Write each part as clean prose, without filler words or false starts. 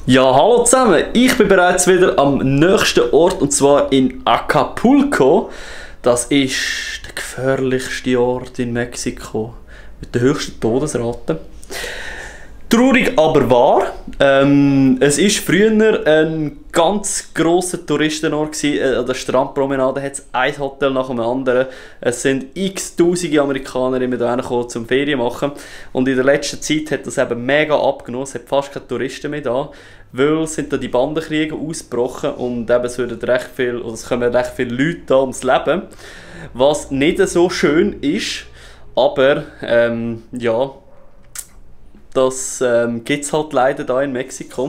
Ja, hallo zusammen. Ich bin bereits wieder am nächsten Ort und zwar in Acapulco. Das ist der gefährlichste Ort in Mexiko mit der höchsten Todesrate. Traurig, aber wahr. Es war früher ein ganz grosser Touristenort gewesen. An der Strandpromenade hat es ein Hotel nach dem anderen. Es sind x-tausende Amerikaner immer hierher gekommen, zum Ferien machen. Und in der letzten Zeit hat das eben mega abgenommen. Es hat fast keine Touristen mehr da, weil sind da die Bandenkriege ausgebrochen und eben es kommen recht viele Leute da ums Leben. Was nicht so schön ist, aber ja. Das gibt es halt leider da in Mexiko.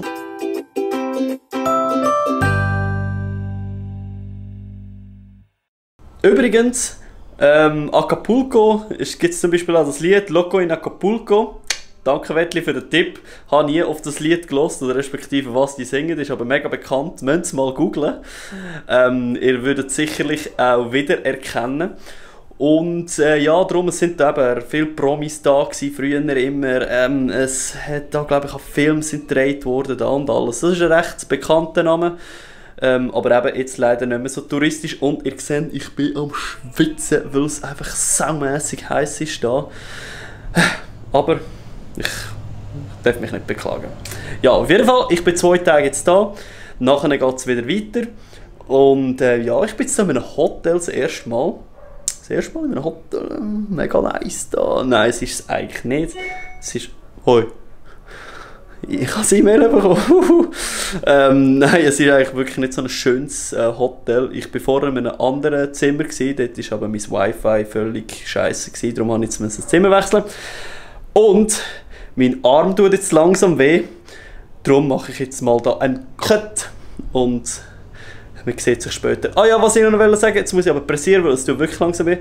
Übrigens, Acapulco gibt es zum Beispiel auch das Lied Loco in Acapulco. Danke Wettli für den Tipp. Ich habe nie auf das Lied gehört, oder respektive was die singen, ist aber mega bekannt. Müsst es mal googlen. Ihr würdet es sicherlich auch wieder erkennen. Und ja, darum sind da eben viele Promis da gewesen, früher immer. Es hat da, glaube ich, auch Filme sind gedreht worden da und alles. Das ist ein recht bekannter Name. Aber eben jetzt leider nicht mehr so touristisch. Und ihr seht, ich bin am Schwitzen, weil es einfach saumässig heiß ist da. Aber ich darf mich nicht beklagen. Ja, auf jeden Fall, ich bin 2 Tage jetzt da. Nachher geht es wieder weiter. Und ja, ich bin jetzt in einem Hotel das erste Mal. Das erste Mal in einem Hotel, mega nice da. Nein, es ist es eigentlich nicht. Es ist... Hoi. Ich habe es E-Mail bekommen. Nein, es ist eigentlich wirklich nicht so ein schönes Hotel. Ich war vorher in einem anderen Zimmer, dort war aber mein Wi-Fi völlig scheiße. Darum musste ich jetzt das Zimmer wechseln. Und mein Arm tut jetzt langsam weh. Darum mache ich jetzt mal da einen Cut. Und... man sieht sich später. Ah ja, was ich noch sagen, jetzt muss ich aber pressieren, weil es tut wirklich langsam weh.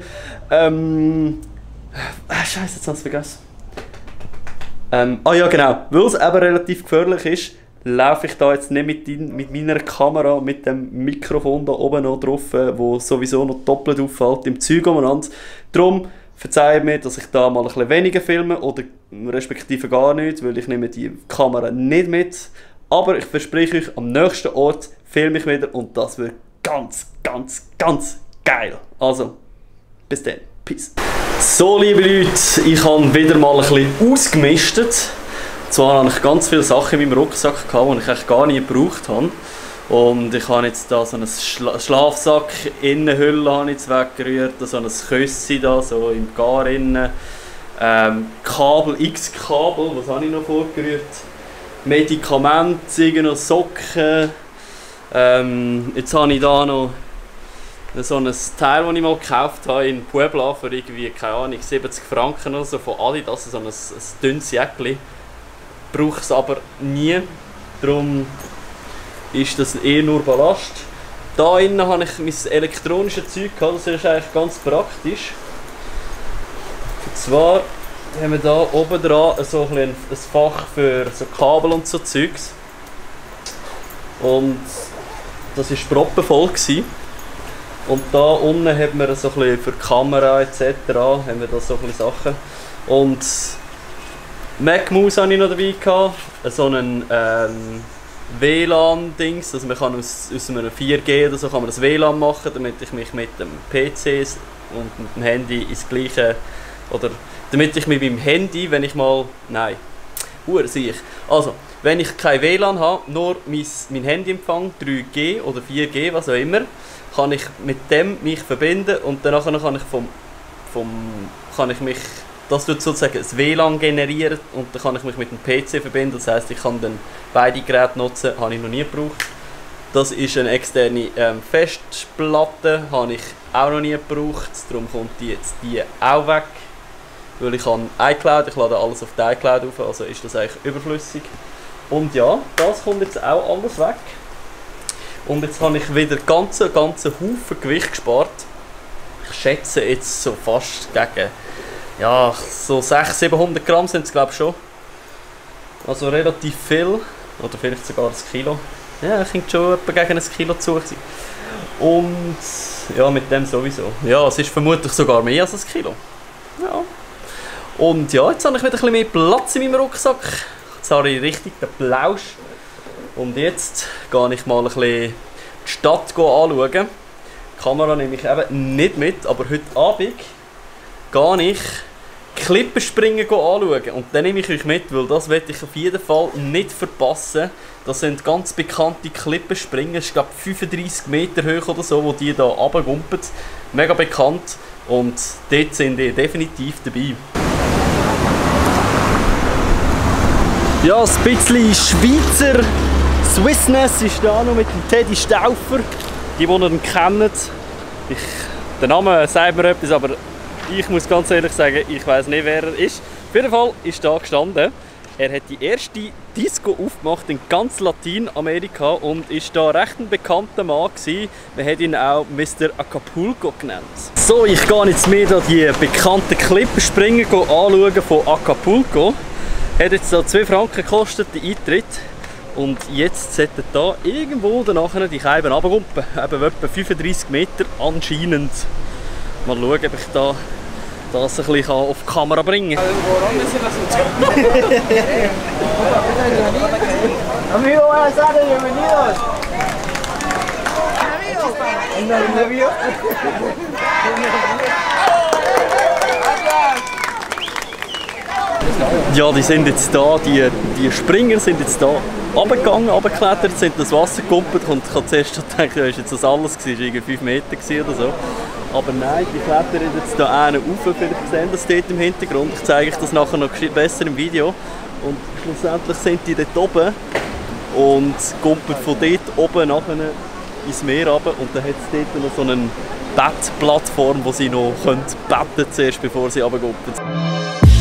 Scheiße, jetzt habe ich es vergessen. Ah ja, genau. Weil es eben relativ gefährlich ist, laufe ich da jetzt nicht mit meiner Kamera, mit dem Mikrofon da oben noch drauf, wo sowieso noch doppelt auffällt, im Zeug umeinander. Darum verzeiht mir, dass ich da mal ein bisschen weniger filme oder respektive gar nicht, weil ich nehme die Kamera nicht mit. Aber ich verspreche euch, am nächsten Ort filme ich wieder und das wird ganz, ganz, ganz geil. Also, bis dann. Peace. So, liebe Leute, ich habe wieder mal ein bisschen ausgemistet. Zwar habe ich ganz viele Sachen in meinem Rucksack gehabt, die ich eigentlich gar nie gebraucht habe. Und ich habe jetzt da so einen Schlafsack, Innenhülle habe ich jetzt weggerührt, so ein Küssi da, so im Gar innen. Kabel, X-Kabel, was habe ich noch vorgerührt? Medikamente, noch Socken. Jetzt habe ich da noch so ein Teil, das ich mal gekauft habe in Puebla für irgendwie, keine Ahnung, 70 Franken oder so von Adidas, so ein dünnes Jäckchen. Brauche es aber nie, darum ist das eher nur Ballast. Da innen habe ich mein elektronisches Zeug gehabt, das ist eigentlich ganz praktisch. Und zwar haben wir da oben dran so ein Fach für so Kabel und so Zeugs. Und das war proppenvoll. Und da unten haben wir so ein bisschen für die Kamera etc. haben wir da so ein Sachen. Und Mac-Maus hatte ich noch dabei gehabt, so einen WLAN-Dings, also man kann aus einem 4G oder so kann man das WLAN machen, damit ich mich mit dem PC und mit dem Handy ins gleiche, oder damit ich mich beim Handy, wenn ich mal, nein, sehe ich. Also, wenn ich kein WLAN habe, nur mein Handyempfang, 3G oder 4G, was auch immer, kann ich mit dem mich verbinden und danach kann ich kann ich mich, das wird sozusagen das WLAN generieren und dann kann ich mich mit dem PC verbinden, das heisst, ich kann dann beide Geräte nutzen, habe ich noch nie gebraucht. Das ist eine externe Festplatte, habe ich auch noch nie gebraucht, darum kommt die auch weg. Weil ich habe iCloud, ich lade alles auf die iCloud auf, also ist das eigentlich überflüssig. Und ja, das kommt jetzt auch alles weg. Und jetzt habe ich wieder ganzen Haufen Gewicht gespart. Ich schätze jetzt so fast gegen, ja, so 600-700 Gramm sind es glaube ich schon. Also relativ viel, oder vielleicht sogar ein Kilo. Ja, ich könnte schon etwa gegen ein Kilo zu sein. Und ja, mit dem sowieso. Ja, es ist vermutlich sogar mehr als ein Kilo. Ja. Und ja, jetzt habe ich wieder ein bisschen mehr Platz in meinem Rucksack. Jetzt habe ich richtig den Plausch. Und jetzt gehe ich mal ein bisschen die Stadt anschauen. Die Kamera nehme ich eben nicht mit, aber heute Abend gehe ich Klippenspringen anschauen. Und dann nehme ich euch mit, weil das werde ich auf jeden Fall nicht verpassen. Das sind ganz bekannte Klippenspringer. Ich glaube 35 Meter hoch oder so, wo die hier runtergumpen. Mega bekannt. Und dort sind die definitiv dabei. Ja, ein bisschen Schweizer Swissness ist da noch mit dem Teddy Stauffer. Die ihn kennen. Der Name sagt mir etwas, aber ich muss ganz ehrlich sagen, ich weiß nicht, wer er ist. Auf jeden Fall ist da gestanden. Er hat die erste Disco aufgemacht in ganz Lateinamerika und ist da recht ein bekannter Mann gewesen. Man hat ihn auch Mr. Acapulco genannt. So, ich gehe jetzt mir da die bekannten Klippenspringen anschauen von Acapulco. Hat jetzt da 2 Franken gekostet, der Eintritt. Und jetzt sollten da irgendwo danach die Scheiben runterkumpen. Eben etwa 35 Meter anscheinend. Mal schauen, ob ich das ein bisschen auf die Kamera bringen kann. Amigo, buenas tardes, bienvenidos. Amigo. Ja, die sind jetzt da, die Springer sind jetzt da runtergegangen, runtergeklettert, sind das Wasser gekumpelt und ich habe zuerst gedacht, ja, ist jetzt das alles gewesen, irgendwie 5 Meter oder so. Aber nein, die klettern jetzt da einen rauf, vielleicht sehen das dort im Hintergrund. Ich zeige euch das nachher noch besser im Video. Und schlussendlich sind die dort oben und kumpeln von dort oben nachher ins Meer runter. Und dann hat es dort noch so eine Bettplattform, wo sie noch betten können, zuerst bevor sie runterkumpeln.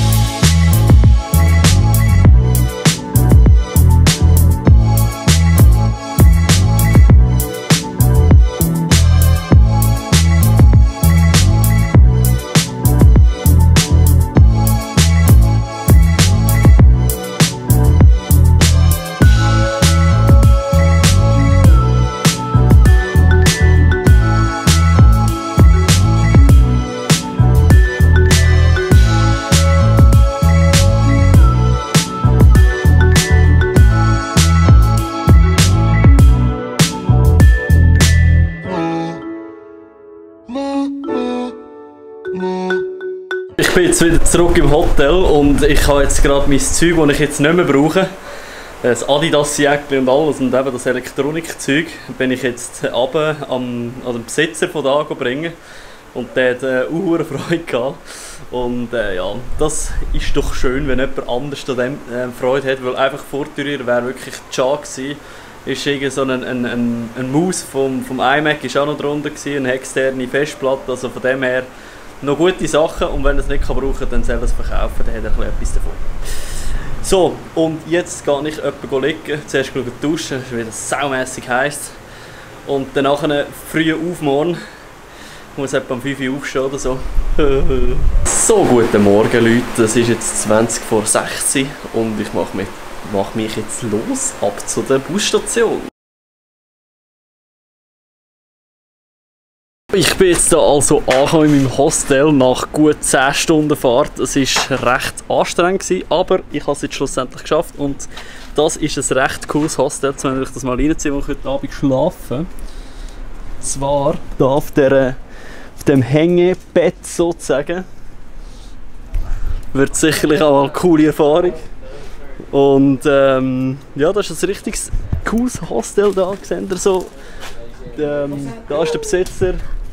Ich bin jetzt wieder zurück im Hotel und ich habe jetzt gerade mein Zeug, das ich jetzt nicht mehr brauche. Das Adidas-Jäckchen und alles und eben das Elektronikzeug bin ich jetzt runter an den Besitzer von da bringen. Und der hat eine Freude gehabt. Und ja, das ist doch schön, wenn jemand anders an dem Freude hat, weil einfach Vortürer wäre wirklich schade gewesen. Ist irgendwie so ein Maus vom iMac ist auch noch drunter gewesen, eine externe Festplatte, also von dem her noch gute Sachen und wenn er es nicht brauchen kann, dann soll er es verkaufen, dann hat er etwas davon. So, und jetzt gehe ich jemanden liegen, zuerst duschen, es ist wieder saumässig heiß und dann nachher früh aufmorgen, ich muss etwa um 5 Uhr aufstehen oder so. So, guten Morgen Leute, es ist jetzt 20 vor 6 Uhr und ich mache mich jetzt los ab zu der Busstation. Ich bin jetzt da also angekommen in meinem Hostel nach gut 10 Stunden Fahrt. Es war recht anstrengend gewesen, aber ich habe es jetzt schlussendlich geschafft und das ist ein recht cooles Hostel. Jetzt wenn ich das mal reinziehe, wo ich heute Abend schlafe. Zwar da auf dem Hängebett sozusagen. Wird sicherlich auch eine coole Erfahrung. Und ja, das ist ein richtig cooles Hostel da, seht ihr so. Da ist der Besitzer.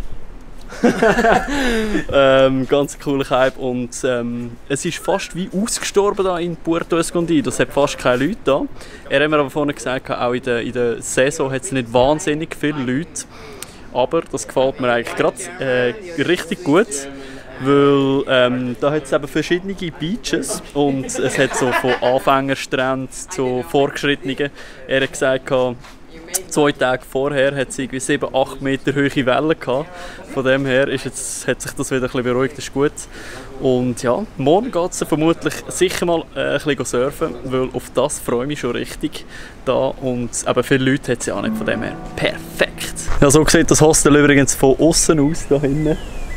Ganz cooler Hype und es ist fast wie ausgestorben da in Puerto Escondido. Es hat fast keine Leute da. Er hat mir aber vorhin gesagt, auch in der Saison hat es nicht wahnsinnig viele Leute. Aber das gefällt mir eigentlich gerade richtig gut. Weil da hat es eben verschiedene Beaches und es hat so von Anfängerstränden zu fortgeschrittenen. Er hat gesagt, 2 Tage vorher hat es irgendwie 7-8 Meter hohe Wellen gehabt. Von dem her hat sich das wieder ein bisschen beruhigt, das ist gut. Und ja, morgen geht es vermutlich sicher mal ein bisschen surfen, weil auf das freue ich mich schon richtig da. Und eben viele Leute hat es ja auch nicht, von dem her perfekt. Ja, so sieht das Hostel übrigens von außen aus, da hinten.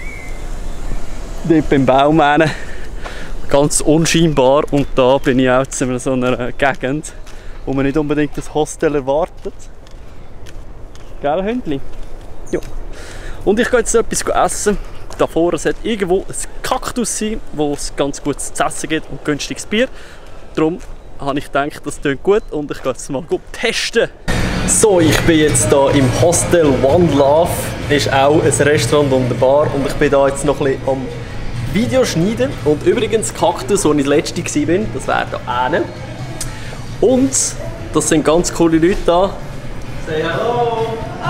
Dort beim Baum hin. Ganz unscheinbar und da bin ich auch in so einer Gegend, wo man nicht unbedingt das Hostel erwartet. Gell, Hündli? Ja. Und ich gehe jetzt etwas essen. Da vorne sollte irgendwo ein Kaktus sein, wo es ganz gut zu essen gibt und günstiges Bier. Darum habe ich gedacht, das klingt gut und ich gehe jetzt mal testen. So, ich bin jetzt hier im Hostel One Love. Das ist auch ein Restaurant und eine Bar und ich bin da jetzt noch ein bisschen am Video schneiden. Und übrigens, Kaktus, wo ich das letzte war, das wäre da einer. Und das sind ganz coole Leute da. Say hello!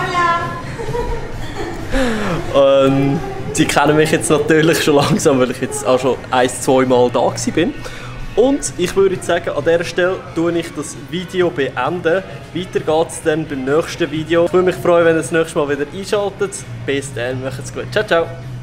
Hola! Sie kennen mich jetzt natürlich schon langsam, weil ich jetzt auch schon 1-2 Mal da war. Und ich würde sagen, an dieser Stelle tue ich das Video beenden. Weiter geht es dann beim nächsten Video. Ich würde mich freuen, wenn ihr das nächste Mal wieder einschaltet. Bis dann, macht's gut. Ciao, ciao!